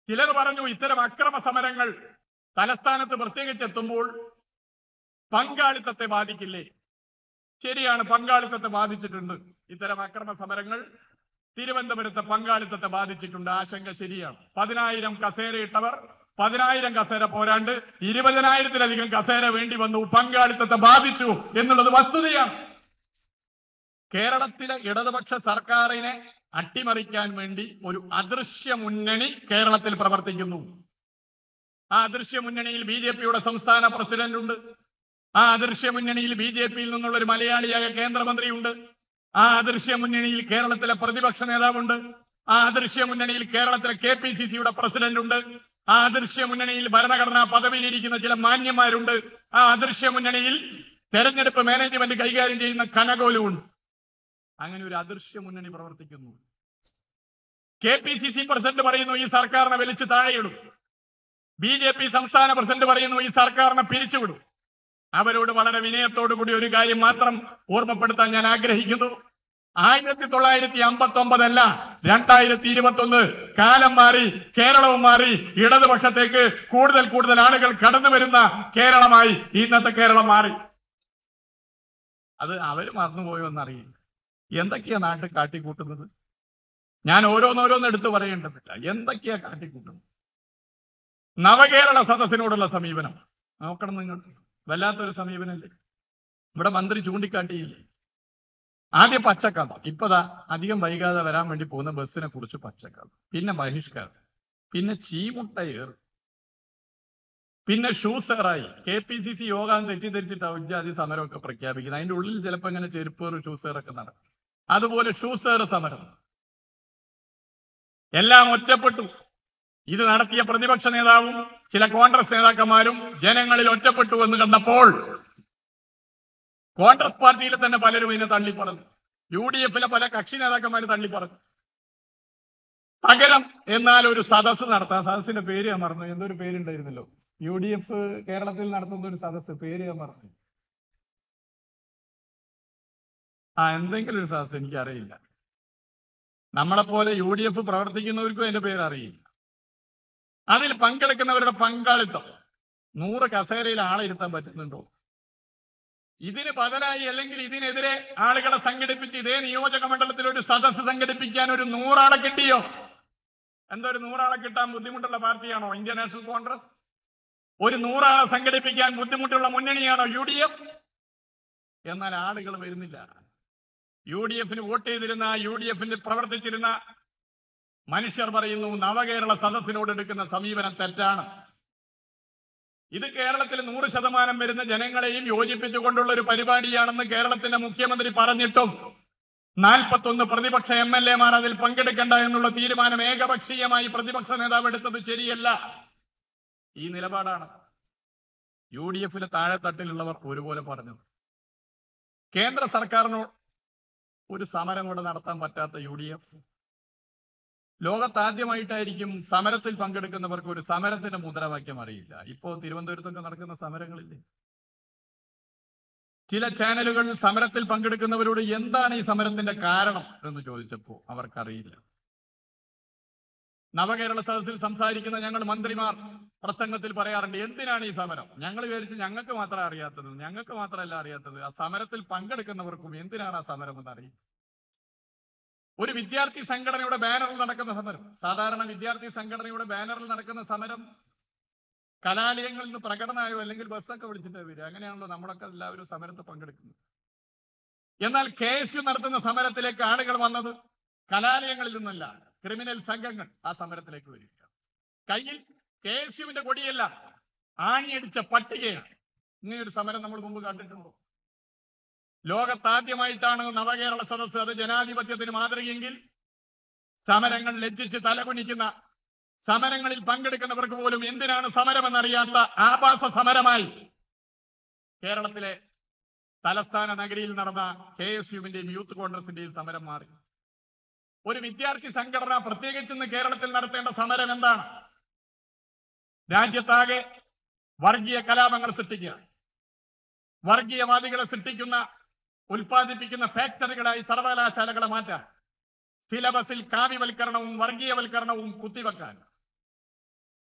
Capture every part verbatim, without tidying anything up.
ചിലർ പറഞ്ഞു ഇത്തരം അക്രമ സമരങ്ങൾ തലസ്ഥാനത്ത് പ്രത്യേകിച്ചെത്തുമ്പോൾ പങ്കാളിത്തത്തെ ബാധിക്കില്ലേ? ശരിയാണ്, പങ്കാളിത്തത്തെ ബാധിച്ചിട്ടുണ്ട്. ഇത്തരം അക്രമ സമരങ്ങൾ തിരുവനന്തപുരത്തെ പങ്കാളിത്തത്തെ ബാധിച്ചിട്ടുണ്ട്. ആശങ്ക ശരിയാണ്. പതിനായിരം കസേരയിട്ടവർ പതിനായിരം കസേര പോരാണ്ട് ഇരുപതിനായിരത്തിലധികം കസേര വേണ്ടി വന്നു. പങ്കാളിത്തത്തെ ബാധിച്ചു എന്നുള്ളത് വസ്തുതയാണ്. കേരളത്തിലെ ഇടതുപക്ഷ സർക്കാരിനെ അട്ടിമറിക്കാൻ വേണ്ടി ഒരു അദൃശ്യ മുന്നണി കേരളത്തിൽ പ്രവർത്തിക്കുന്നു. ആ അദൃശ്യ മുന്നണിയിൽ ബി ജെ പിയുടെ സംസ്ഥാന പ്രസിഡന്റ് ഉണ്ട്. ആ അദൃശ്യ മുന്നണിയിൽ ബി ജെ പിയിൽ നിന്നുള്ള ഒരു മലയാളിയായ കേന്ദ്രമന്ത്രിയുണ്ട്. ആ അദൃശ്യ മുന്നണിയിൽ കേരളത്തിലെ പ്രതിപക്ഷ നേതാവുണ്ട്. ആ അദൃശ്യ മുന്നണിയിൽ കേരളത്തിലെ കെ പി സി സിയുടെ പ്രസിഡന്റ് ഉണ്ട്. ആ അദൃശ്യ മുന്നണിയിൽ ഭരണഘടനാ പദവിയിലിരിക്കുന്ന ചില മാന്യന്മാരുണ്ട്. ആ അദൃശ്യ മുന്നണിയിൽ തെരഞ്ഞെടുപ്പ് മാനേജ്മെന്റ് കൈകാര്യം ചെയ്യുന്ന കനകോലുണ്ട്. അങ്ങനെ ഒരു അദൃശ്യ മുന്നണി പ്രവർത്തിക്കുന്നു. K P C C president പറയുന്നു ഈ സർക്കാരിനെ വലിച്ചു താഴെയിടും. ബി ജെ പി സംസ്ഥാന പ്രസിഡന്റ് പറയുന്നു ഈ സർക്കാരിനെ പിരിച്ചുവിടും. അവരോട് വളരെ വിനയത്തോടു കൂടി ഒരു കാര്യം മാത്രം ഓർമ്മപ്പെടുത്താൻ ഞാൻ ആഗ്രഹിക്കുന്നു. ആയിരത്തി തൊള്ളായിരത്തി അമ്പത്തി ഒമ്പതല്ല രണ്ടായിരത്തി ഇരുപത്തി ഒന്ന് കാലം മാറി, കേരളവും മാറി. ഇടതുപക്ഷത്തേക്ക് കൂടുതൽ കൂടുതൽ ആളുകൾ കടന്നു വരുന്ന കേരളമായി ഇന്നത്തെ കേരളം മാറി. അത് അവർ മറന്നുപോയോ എന്നറിയില്ല. എന്തൊക്കെയാ നാട്ടിൽ കാട്ടിക്കൂട്ടുന്നത്? ഞാൻ ഓരോന്നോരോന്ന് എടുത്തു പറയേണ്ടതില്ല. എന്തൊക്കെയാ കാട്ടിക്കൂട്ടുന്നത്? നവകേരള സദസ്സിനോടുള്ള സമീപനം നോക്കണം നിങ്ങൾ. വല്ലാത്തൊരു സമീപനല്ലേ? ഇവിടെ മന്ത്രി ചൂണ്ടിക്കാട്ടിയില്ലേ? ആദ്യം പച്ചക്കഥ, ഇപ്പതാ അധികം വൈകാതെ വരാൻ വേണ്ടി പോകുന്ന ബസ്സിനെ കുറിച്ച് പച്ചക്കഥ, പിന്നെ ബഹിഷ്കാരം, പിന്നെ ചീമുട്ടയേർ, പിന്നെ ഷൂസേറായി. കെ പി സി സി യോഗം തെറ്റിദ്ധരിച്ചിട്ട് ഔദ്യോഗിക സമരമൊക്കെ പ്രഖ്യാപിക്കുന്നത്. അതിന്റെ ഉള്ളിൽ ചിലപ്പോൾ ഇങ്ങനെ ചെരുപ്പേറ് ഷൂസേറൊക്കെ നടക്കും. അതുപോലെ ഷൂസേർ സമരം എല്ലാം ഒറ്റപ്പെട്ടു. ഇത് നടത്തിയ പ്രതിപക്ഷ നേതാവും ചില കോൺഗ്രസ് നേതാക്കന്മാരും ജനങ്ങളിൽ ഒറ്റപ്പെട്ടു എന്ന് കണ്ടപ്പോൾ കോൺഗ്രസ് പാർട്ടിയിൽ തന്നെ പലരും ഇതിനെ തള്ളിപ്പറഞ്ഞു. യു ഡി എഫിലെ പല കക്ഷി നേതാക്കന്മാർ തള്ളിപ്പറഞ്ഞു. പകരം എന്നാൽ ഒരു സദസ്സ് നടത്താം. സദസ്സിന്റെ പേര് ഞാൻ മറന്നു. എന്തൊരു പേരുണ്ടായിരുന്നല്ലോ, യു ഡി എഫ് കേരളത്തിൽ നടത്തുന്ന ഒരു സദസ്സ്, പേര് ഞാൻ മറന്നു. ആ എന്തെങ്കിലും ഒരു സദസ്സ്, എനിക്കറിയില്ല. നമ്മളെപ്പോലെ യു ഡി എഫ് പ്രവർത്തിക്കുന്നവർക്കും അതിന്റെ പേര് അറിയില്ല. അതിൽ പങ്കെടുക്കുന്നവരുടെ പങ്കാളിത്തം, നൂറ് കസേരയിൽ ആളെ ഇരുത്താൻ പറ്റുന്നുണ്ടോ? ഇതിന് ബദലായി അല്ലെങ്കിൽ ഇതിനെതിരെ ആളുകളെ സംഘടിപ്പിച്ച് ഇതേ നിയോജക മണ്ഡലത്തിൽ ഒരു സദസ്സ് സംഘടിപ്പിക്കാൻ ഒരു നൂറാളെ കിട്ടിയോ? എന്താ ഒരു നൂറാളെ കിട്ടാൻ ബുദ്ധിമുട്ടുള്ള പാർട്ടിയാണോ ഇന്ത്യൻ നാഷണൽ കോൺഗ്രസ്? ഒരു നൂറാളെ സംഘടിപ്പിക്കാൻ ബുദ്ധിമുട്ടുള്ള മുന്നണിയാണോ യു ഡി എഫ്? എന്നാൽ ആളുകൾ വരുന്നില്ല. യു ഡി എഫിന് വോട്ട് ചെയ്തിരുന്ന, യു ഡി എഫിന് പ്രവർത്തിച്ചിരുന്ന മനുഷ്യർ പറയുന്നു നവകേരള സദസ്സിനോട് എടുക്കുന്ന സമീപനം തെറ്റാണ്. ഇത് കേരളത്തിൽ നൂറ് ശതമാനം വരുന്ന ജനങ്ങളെയും യോജിപ്പിച്ചുകൊണ്ടുള്ള ഒരു പരിപാടിയാണെന്ന് കേരളത്തിന്റെ മുഖ്യമന്ത്രി പറഞ്ഞിട്ടും നാൽപ്പത്തൊന്ന് പ്രതിപക്ഷ എം എൽ എമാർ അതിൽ പങ്കെടുക്കേണ്ട എന്നുള്ള തീരുമാനം ഏകപക്ഷീയമായി പ്രതിപക്ഷ നേതാവ് എടുത്തത് ശരിയല്ല. ഈ നിലപാടാണ് യു ഡി എഫിലെ താഴെത്തട്ടിലുള്ളവർ ഒരുപോലെ പറഞ്ഞത്. കേന്ദ്ര സർക്കാരിനോട് ഒരു സമരം കൂടെ നടത്താൻ പറ്റാത്ത യു ഡി എഫ്, ലോകത്താദ്യമായിട്ടായിരിക്കും സമരത്തിൽ പങ്കെടുക്കുന്നവർക്ക് ഒരു സമരത്തിന്റെ മുദ്രാവാക്യം അറിയില്ല. ഇപ്പോ തിരുവനന്തപുരത്തൊക്കെ നടക്കുന്ന സമരങ്ങളില്ലേ, ചില ചാനലുകൾ സമരത്തിൽ പങ്കെടുക്കുന്നവരോട് എന്താണ് ഈ സമരത്തിന്റെ കാരണം എന്ന് ചോദിച്ചപ്പോ അവർക്കറിയില്ല. നവകേരള സദസ്സിൽ സംസാരിക്കുന്ന ഞങ്ങൾ മന്ത്രിമാർ പ്രസംഗത്തിൽ പറയാറുണ്ട് എന്തിനാണ് ഈ സമരം? ഞങ്ങൾ വിചാരിച്ച് ഞങ്ങൾക്ക് മാത്രം അറിയാത്തത്, ഞങ്ങൾക്ക് മാത്രമല്ല അറിയാത്തത്, ആ സമരത്തിൽ പങ്കെടുക്കുന്നവർക്കും എന്തിനാണ് ആ സമരം എന്ന് അറിയും. ഒരു വിദ്യാർത്ഥി സംഘടനയുടെ ബാനറിൽ നടക്കുന്ന സമരം, സാധാരണ വിദ്യാർത്ഥി സംഘടനയുടെ ബാനറിൽ നടക്കുന്ന സമരം കലാലയങ്ങളിൽ നിന്ന് പ്രകടനമായോ അല്ലെങ്കിൽ ബസ്സൊക്കെ വിളിച്ചിട്ട് വരിക, അങ്ങനെയാണല്ലോ നമ്മളൊക്കെ എല്ലാവരും സമരത്തിൽ പങ്കെടുക്കുന്നത്. എന്നാൽ കെ എസ് യു നടത്തുന്ന സമരത്തിലേക്ക് ആളുകൾ വന്നത് കലാലയങ്ങളിൽ നിന്നല്ല, ക്രിമിനൽ സംഘങ്ങൾ ആ സമരത്തിലേക്ക് വരിക. കയ്യിൽ കെ എസ് യുവിന്റെ കൊടിയല്ല, ആണിയടിച്ച പട്ടികയാണ്. ഇങ്ങനെയൊരു സമരം നമ്മൾ മുമ്പ് കണ്ടിട്ടുണ്ടോ? ലോകത്താദ്യമായിട്ടാണ് നവകേരള സദസ്സ്. അത് ജനാധിപത്യത്തിന് മാതൃകയെങ്കിൽ സമരങ്ങൾ ലജ്ജിച്ച് തലകുനിക്കുന്ന, സമരങ്ങളിൽ പങ്കെടുക്കുന്നവർക്ക് പോലും എന്തിനാണ് സമരമെന്നറിയാത്ത ആഭാസ സമരമായി കേരളത്തിലെ തലസ്ഥാന നഗരിയിൽ നടന്ന കെ എസ് യുവിന്റെയും യൂത്ത് കോൺഗ്രസിന്റെയും സമരം മാറി. ഒരു വിദ്യാർത്ഥി സംഘടന പ്രത്യേകിച്ച് കേരളത്തിൽ നടത്തേണ്ട സമരം എന്താണ്? രാജ്യത്താകെ വർഗീയ കലാപങ്ങൾ സൃഷ്ടിക്കുക, വർഗീയവാദികളെ സൃഷ്ടിക്കുന്ന ഉൽപ്പാദിപ്പിക്കുന്ന ഫാക്ടറികളായി സർവകലാശാലകളെ മാറ്റാൻ, സിലബസിൽ കാവ്യവൽക്കരണവും വർഗീയവൽക്കരണവും കുത്തിവെക്കാൻ,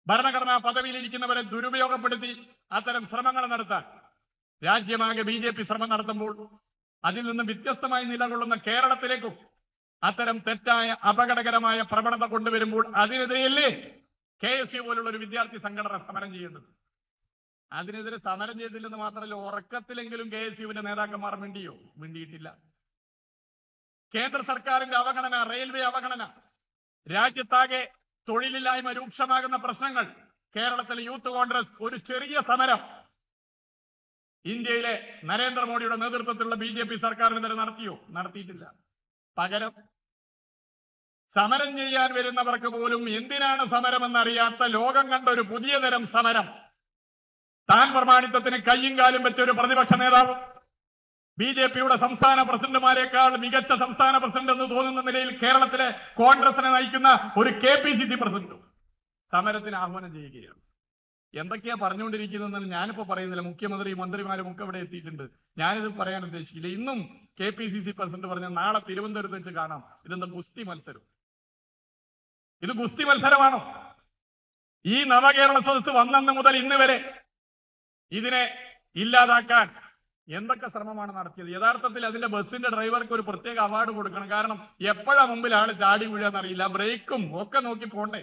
ഭരണഘടനാ പദവിയിലിരിക്കുന്നവരെ ദുരുപയോഗപ്പെടുത്തി അത്തരം ശ്രമങ്ങൾ നടത്താൻ രാജ്യമാകെ ബി ജെ പി ശ്രമം നടത്തുമ്പോൾ അതിൽ നിന്ന് വ്യത്യസ്തമായി നിലകൊള്ളുന്ന കേരളത്തിലേക്കും അത്തരം തെറ്റായ അപകടകരമായ പ്രവണത കൊണ്ടുവരുമ്പോൾ അതിനെതിരെയല്ലേ കെ എസ് യു പോലുള്ള ഒരു വിദ്യാർത്ഥി സംഘടന സമരം ചെയ്യേണ്ടത്? അതിനെതിരെ സമരം ചെയ്തില്ലെന്ന് മാത്രമല്ല, ഉറക്കത്തിലെങ്കിലും കെ എസ് യുവിന്റെ നേതാക്കന്മാർ മിണ്ടിയോ? മിണ്ടിയിട്ടില്ല. കേന്ദ്ര സർക്കാരിന്റെ അവഗണന, റെയിൽവേ അവഗണന, രാജ്യത്താകെ തൊഴിലില്ലായ്മ രൂക്ഷമാകുന്ന പ്രശ്നങ്ങൾ, കേരളത്തിലെ യൂത്ത് കോൺഗ്രസ് ഒരു ചെറിയ സമരം ഇന്ത്യയിലെ നരേന്ദ്രമോദിയുടെ നേതൃത്വത്തിലുള്ള ബി ജെ പി സർക്കാരിനെതിരെ നടത്തിയോ? നടത്തിയിട്ടില്ല. പകരം സമരം ചെയ്യാൻ വരുന്നവർക്ക് പോലും എന്തിനാണ് സമരമെന്നറിയാത്ത ലോകം കണ്ട ഒരു പുതിയ തരം സമരം, താൻ പ്രമാണിത്വത്തിന് കയ്യും കാലും വെച്ച ഒരു പ്രതിപക്ഷ നേതാവും ബി ജെ പിയുടെ സംസ്ഥാന പ്രസിഡന്റുമാരെക്കാൾ മികച്ച സംസ്ഥാന പ്രസിഡന്റ് എന്ന് തോന്നുന്ന നിലയിൽ കേരളത്തിലെ കോൺഗ്രസിനെ നയിക്കുന്ന ഒരു കെ പി സി സി പ്രസിഡന്റും സമരത്തിന് ആഹ്വാനം ചെയ്യുകയാണ്. എന്തൊക്കെയാ പറഞ്ഞുകൊണ്ടിരിക്കുന്നതെന്ന് ഞാനിപ്പോ പറയുന്നില്ല. മുഖ്യമന്ത്രി, മന്ത്രിമാരും ഒക്കെ ഇവിടെ എത്തിയിട്ടുണ്ട്. ഞാനിത് പറയാൻ ഉദ്ദേശിക്കില്ല. ഇന്നും K P C C president പറഞ്ഞ നാളെ തിരുവനന്തപുരത്ത് വെച്ച് കാണാം. ഇതെന്താ ഗുസ്തി മത്സരം? ഇത് ഗുസ്തി മത്സരമാണോ? ഈ നവകേരള സദസ്സ് വന്നെന്ന് മുതൽ ഇന്ന് വരെ ഇതിനെ ഇല്ലാതാക്കാൻ എന്തൊക്കെ ശ്രമമാണ് നടത്തിയത്? യഥാർത്ഥത്തിൽ അതിന്റെ ബസ്സിന്റെ ഡ്രൈവർക്ക് ഒരു പ്രത്യേക അവാർഡ് കൊടുക്കണം. കാരണം എപ്പോഴാ മുമ്പിൽ ആള് ചാടി വീഴാന്നറിയില്ല, ബ്രേക്കും ഒക്കെ നോക്കി പോണ്ടേ.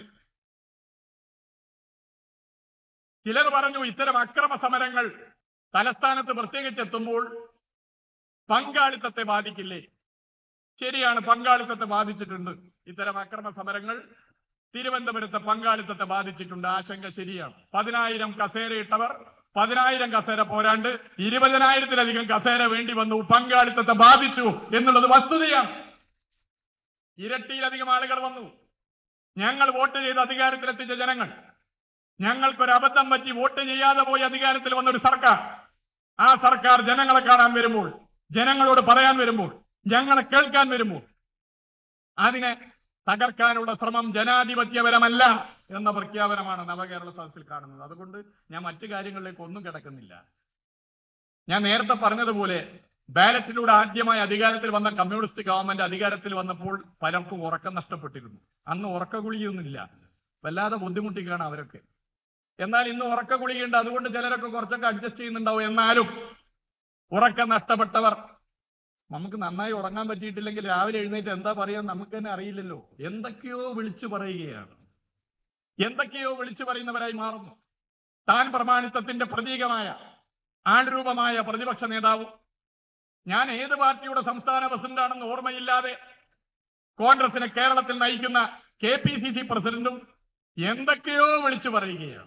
ചിലർ പറഞ്ഞു ഇത്തരം അക്രമ സമരങ്ങൾ തലസ്ഥാനത്ത് പ്രത്യേകിച്ച് എത്തുമ്പോൾ പങ്കാളിത്തത്തെ ബാധിക്കില്ലേ? ശരിയാണ്, പങ്കാളിത്തത്തെ ബാധിച്ചിട്ടുണ്ട്. ഇത്തരം അക്രമ സമരങ്ങൾ തിരുവനന്തപുരത്തെ പങ്കാളിത്തത്തെ ബാധിച്ചിട്ടുണ്ട്. ആശങ്ക ശരിയാണ്. പതിനായിരം കസേരയിട്ടവർ പതിനായിരം കസേര പോരാണ്ട് ഇരുപതിനായിരത്തിലധികം കസേര വേണ്ടി വന്നു. പങ്കാളിത്തത്തെ ബാധിച്ചു എന്നുള്ളത് വസ്തുതയാണ്. ഇരട്ടിയിലധികം ആളുകൾ വന്നു. ഞങ്ങൾ വോട്ട് ചെയ്ത് അധികാരത്തിലെത്തിച്ച ജനങ്ങൾ, ഞങ്ങൾക്കൊരു അബദ്ധം പറ്റി വോട്ട് ചെയ്യാതെ പോയി അധികാരത്തിൽ വന്നൊരു സർക്കാർ, ആ സർക്കാർ ജനങ്ങളെ കാണാൻ വരുമ്പോൾ, ജനങ്ങളോട് പറയാൻ വരുമ്പോൾ, ഞങ്ങളെ കേൾക്കാൻ വരുമ്പോൾ അതിനെ തകർക്കാനുള്ള ശ്രമം ജനാധിപത്യപരമല്ല എന്ന പ്രഖ്യാപനമാണ് നവകേരള സദസ്സിൽ കാണുന്നത്. അതുകൊണ്ട് ഞാൻ മറ്റു കാര്യങ്ങളിലേക്ക് ഒന്നും കിടക്കുന്നില്ല. ഞാൻ നേരത്തെ പറഞ്ഞതുപോലെ ബാലറ്റിലൂടെ ആദ്യമായി അധികാരത്തിൽ വന്ന കമ്മ്യൂണിസ്റ്റ് ഗവൺമെന്റ് അധികാരത്തിൽ വന്നപ്പോൾ പലർക്കും ഉറക്കം നഷ്ടപ്പെട്ടിരുന്നു. അന്ന് ഉറക്ക ഗുളികയൊന്നുമില്ല, വല്ലാതെ ബുദ്ധിമുട്ടിക്കാണ് അവരൊക്കെ. എന്നാൽ ഇന്ന് ഉറക്ക ഗുളികയുണ്ട്, അതുകൊണ്ട് ചിലരൊക്കെ കുറച്ചൊക്കെ അഡ്ജസ്റ്റ് ചെയ്യുന്നുണ്ടാവും. എന്നാലും ഉറക്കം നഷ്ടപ്പെട്ടവർ, നമുക്ക് നന്നായി ഉറങ്ങാൻ പറ്റിയിട്ടില്ലെങ്കിൽ രാവിലെ എഴുന്നേറ്റ് എന്താ പറയാൻ നമുക്ക് തന്നെ അറിയില്ലല്ലോ. എന്തൊക്കെയോ വിളിച്ചു പറയുകയാണ്, എന്തൊക്കെയോ വിളിച്ചു പറയുന്നവരായി മാറുന്നു. താൻ പ്രമാണിത്വത്തിന്റെ പ്രതീകമായ ആൾരൂപമായ പ്രതിപക്ഷ നേതാവും, ഞാൻ ഏത് പാർട്ടിയുടെ സംസ്ഥാന പ്രസിഡന്റാണെന്ന് ഓർമ്മയില്ലാതെ കോൺഗ്രസിനെ കേരളത്തിൽ നയിക്കുന്ന കെ പി സി സി പ്രസിഡന്റും എന്തൊക്കെയോ വിളിച്ചു പറയുകയാണ്.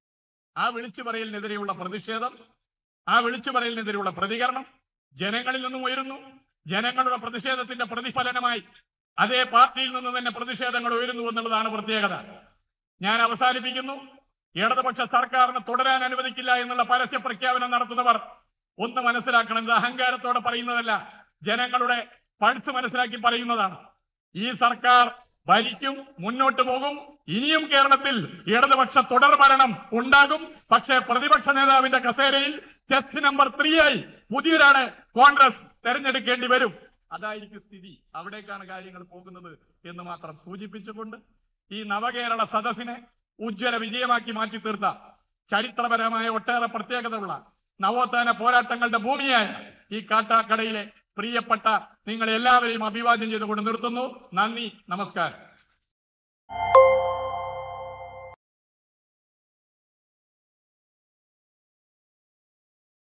ആ വിളിച്ചു പറയലിനെതിരെയുള്ള പ്രതിഷേധം, ആ വിളിച്ചു പറയലിനെതിരെയുള്ള പ്രതികരണം ജനങ്ങളിൽ നിന്നും ഉയരുന്നു. ജനങ്ങളുടെ പ്രതിഷേധത്തിന്റെ പ്രതിഫലനമായി അതേ പാർട്ടിയിൽ നിന്ന് തന്നെ പ്രതിഷേധങ്ങൾ ഉയരുന്നു എന്നുള്ളതാണ് പ്രത്യേകത. ഞാൻ അവസാനിപ്പിക്കുന്നു. ഇടതുപക്ഷ സർക്കാരിന് തുടരാൻ അനുവദിക്കില്ല എന്നുള്ള പരസ്യ പ്രഖ്യാപനം നടത്തുന്നവർ ഒന്ന് മനസ്സിലാക്കണം. ഇത് അഹങ്കാരത്തോടെ പറയുന്നതല്ല, ജനങ്ങളുടെ പൾസ് മനസ്സിലാക്കി പറയുന്നതാണ്. ഈ സർക്കാർ ഭരിക്കും, മുന്നോട്ട് പോകും. ഇനിയും കേരളത്തിൽ ഇടതുപക്ഷ തുടർ ഭരണം ഉണ്ടാകും. പക്ഷേ പ്രതിപക്ഷ നേതാവിന്റെ കസേരയിൽ ചെസ് നമ്പർ ത്രീ ആയി പുതിയൊരാളെ കോൺഗ്രസ് തെരഞ്ഞെടുക്കേണ്ടി വരും. അതായിരിക്കും സ്ഥിതി. അവിടേക്കാണ് കാര്യങ്ങൾ പോകുന്നത് എന്ന് മാത്രം സൂചിപ്പിച്ചുകൊണ്ട് ഈ നവകേരള സദസ്സിനെ ഉജ്ജ്വല വിജയമാക്കി മാറ്റി തീർത്ത ചരിത്രപരമായ ഒട്ടേറെ പ്രത്യേകതയുള്ള നവോത്ഥാന പോരാട്ടങ്ങളുടെ ഭൂമിയായ ഈ കാട്ടാക്കടയിലെ പ്രിയപ്പെട്ട നിങ്ങൾ എല്ലാവരെയും അഭിവാദ്യം ചെയ്തുകൊണ്ട് നിർത്തുന്നു. നന്ദി, നമസ്കാരം.